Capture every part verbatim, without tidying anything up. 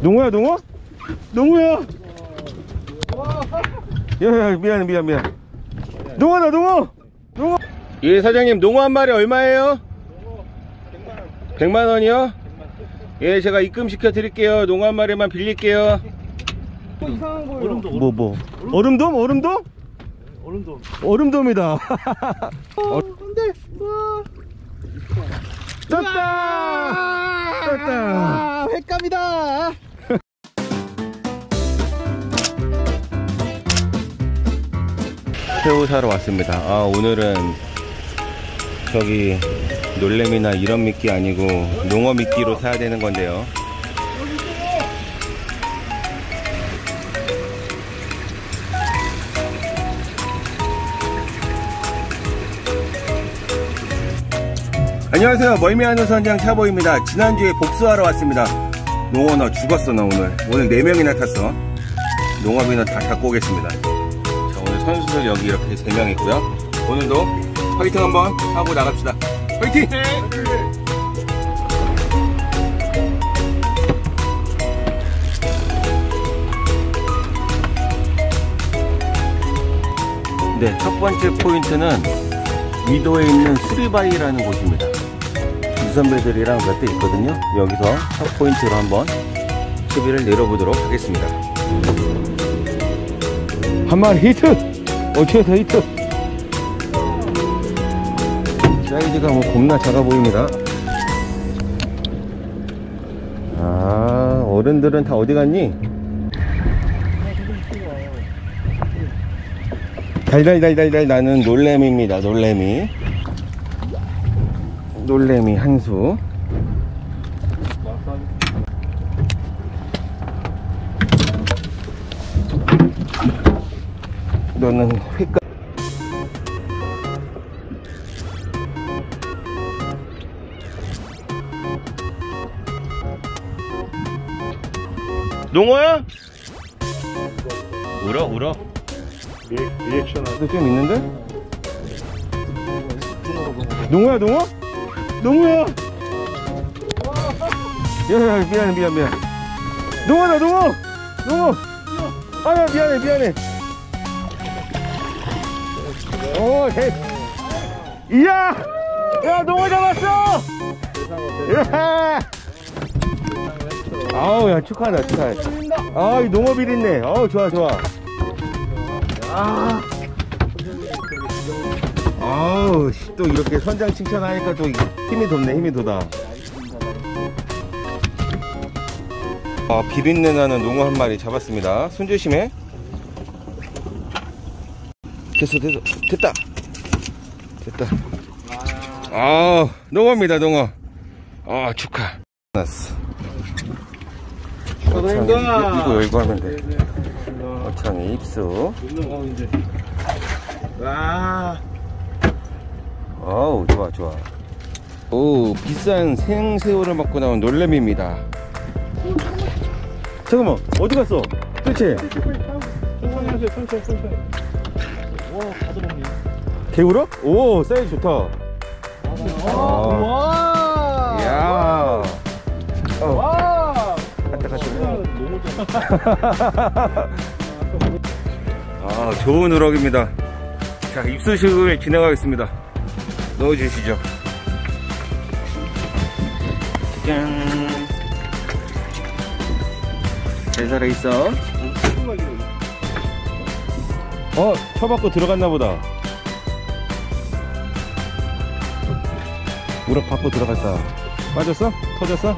농어야 농어? 농어야. 야야 미안 미안 미안. 농어다 농어. 농어. 예 사장님 농어 한 마리 얼마예요? 백만 원이요? 예 제가 입금시켜 드릴게요. 농어 한 마리만 빌릴게요. 또 이상한 거예요. 얼음돔 뭐 뭐? 얼음돔? 얼음돔? 얼음돔. 얼음돔이다. 어, 안돼. 떴다! 떴다! 아, 횟감이다! 새우 사러 왔습니다. 아, 오늘은 저기 놀래미나 이런 미끼 아니고 농어 미끼로 사야 되는 건데요. 안녕하세요. 멀미하는 선장 차보입니다. 지난주에 복수하러 왔습니다. 농어 나 죽었어 나 오늘. 오늘 네 명이나 탔어. 농어비는 다 갖고 오겠습니다. 자, 오늘 선수들 여기 이렇게 세 명이고요. 오늘도 파이팅 한번 하고 나갑시다. 파이팅! 네. 네, 첫 번째 포인트는 위도에 있는 수리바위라는 곳입니다. 유선배들이랑 몇 대 있거든요. 여기서 첫 포인트로 한번 수비를 내려보도록 하겠습니다. 한 마리 히트! 어떻게 히트! 사이즈가 뭐 겁나 작아 보입니다. 아, 어른들은 다 어디 갔니? 달달달달달 나는 놀래미입니다. 놀래미 놀래미 한수. 너는 횟감. 농어야? 울어 울어. 리액션 좀 있는데? 농어야 농어? 농어야! 야야 미안해 미안 미안. 농어다 농어! 농어! 아야 미안해 미안해. 오 됐. 이야! 야 농어 잡았어! 야! 아우 야 축하한다 축하해. 아이 농어 비린내. 아우 좋아 좋아. 아, 아우, 또 이렇게 선장 칭찬하니까 또 힘이 돋네, 힘이 돋아. 아, 비린내 나는 농어 한 마리 잡았습니다. 손 조심해. 됐어, 됐어, 됐다. 됐다. 아, 농어입니다, 농어. 아, 축하. 났어. 축하드립니다. 이거 열고 하면 돼. 어창이 입수. 와. 어우 좋아 좋아. 오 비싼 생새우를 먹고 나온 놀래미입니다. 잠깐만 어디 갔어? 도대체 천천히 하세요. 천천히 천천히. 와 가져먹니. 개울어? 오 사이즈 좋다. 와. 이야. 어. 와. 갔다 갔다. 너무 좋다. 아 좋은 우럭입니다. 자 입수식을 진행하겠습니다. 넣어주시죠. 짠. 잘 살아있어. 어 쳐받고 들어갔나 보다. 우럭 받고 들어갔다. 빠졌어? 터졌어?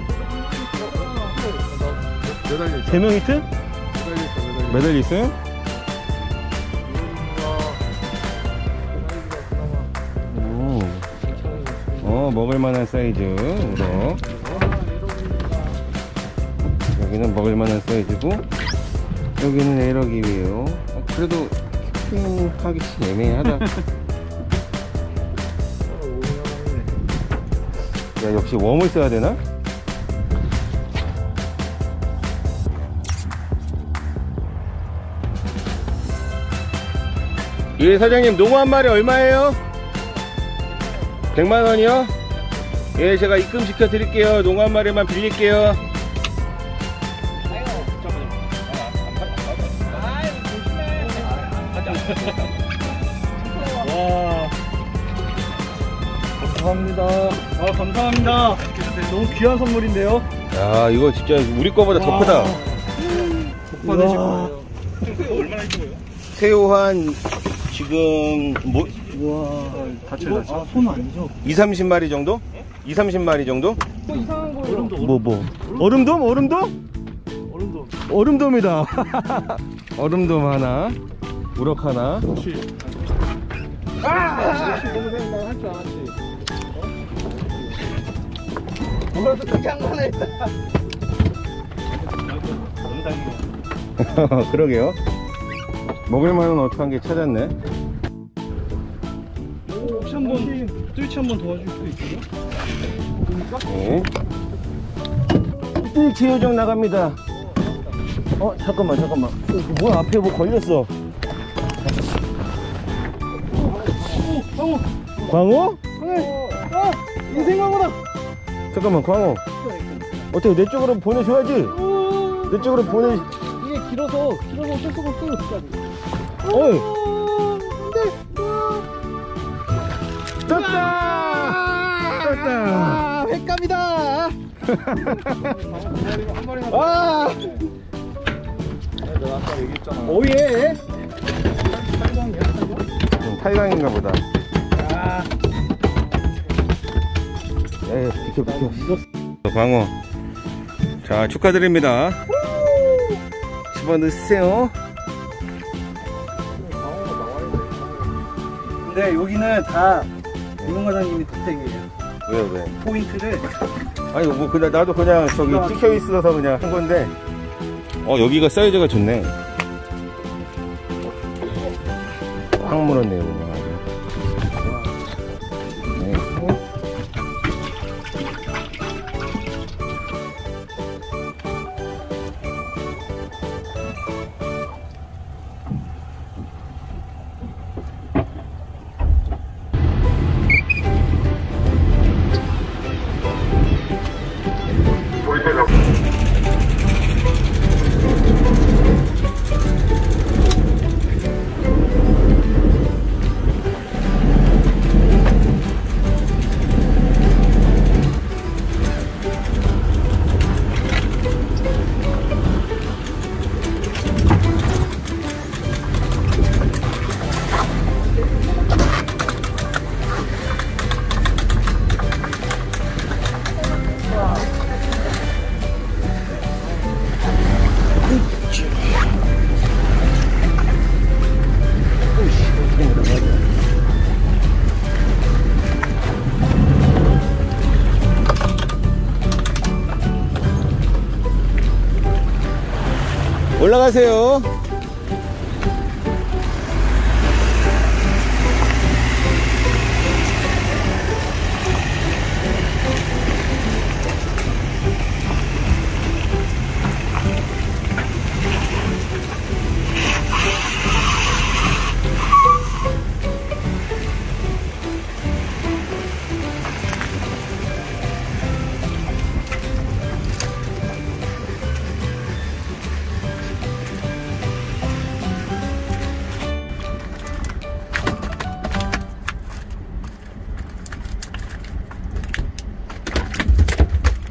세 명 히트? 매달려 있어요? 오. 어 먹을만한 사이즈 우럭. 여기는 먹을만한 사이즈고 여기는 에러기위에요. 어, 그래도 캠핑하기 애매하다. 야 역시 웜을 써야 되나? 예 사장님 농어 한 마리 얼마예요? 백만 원이요? 예 제가 입금시켜 드릴게요. 농어 한 마리만 빌릴게요. 감사합니다. 아, 감사합니다. 너무 귀한 선물인데요. 야, 이거 진짜 우리 거보다 더 크다. 받으실 거예요. 얼마나 있어요? 새우 한 지금 뭐 우와. 다쳐요. 아, 손 아니죠? 이삼십 마리 정도? 이삼십 마리 정도? 뭐 이상한 거예요. 얼음도. 뭐 뭐? 얼음돔? 얼음돔? 얼음도. 얼음돔이다. 얼음돔 하나, 우럭 하나. 역시. 아! 역시 너무 생각 할줄 알았지. 오늘도 그렇게 한 거나 했다. 그러게요. 먹을만한 어떡한 게 찾았네. 혹시 한번 트위치 한번 도와줄 수 있어요? 네. 트위치 요정 나갑니다. 어, 잠깐만, 잠깐만. 어, 뭐야, 앞에 뭐 걸렸어. 광어! 광어? 네. 아! 인생 광어다! 잠깐만, 광어. 어떻게 내 쪽으로 보내줘야지. 내 쪽으로 보내. 이게 길어서, 길어서 어쩔 수가 없어. 어이. 안돼! 떴다! 떴다! 아, 횟감이다! 아! 내가 아까 얘기했잖아. 오예! 팔강인가 보다. 아. 에이, 비켜, 비켜. 광어. 자, 축하드립니다. 집어넣으세요. 근데 여기는 다 이동 과장님이 덕택이에요. 왜, 왜? 포인트를. 아니, 뭐, 그냥, 나도 그냥 저기 찍혀 있어서 그냥 한 건데. 어, 여기가 사이즈가 좋네. 확 물었네요, 그냥. 네. 올라가세요.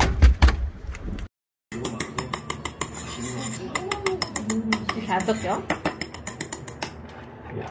다섯 개?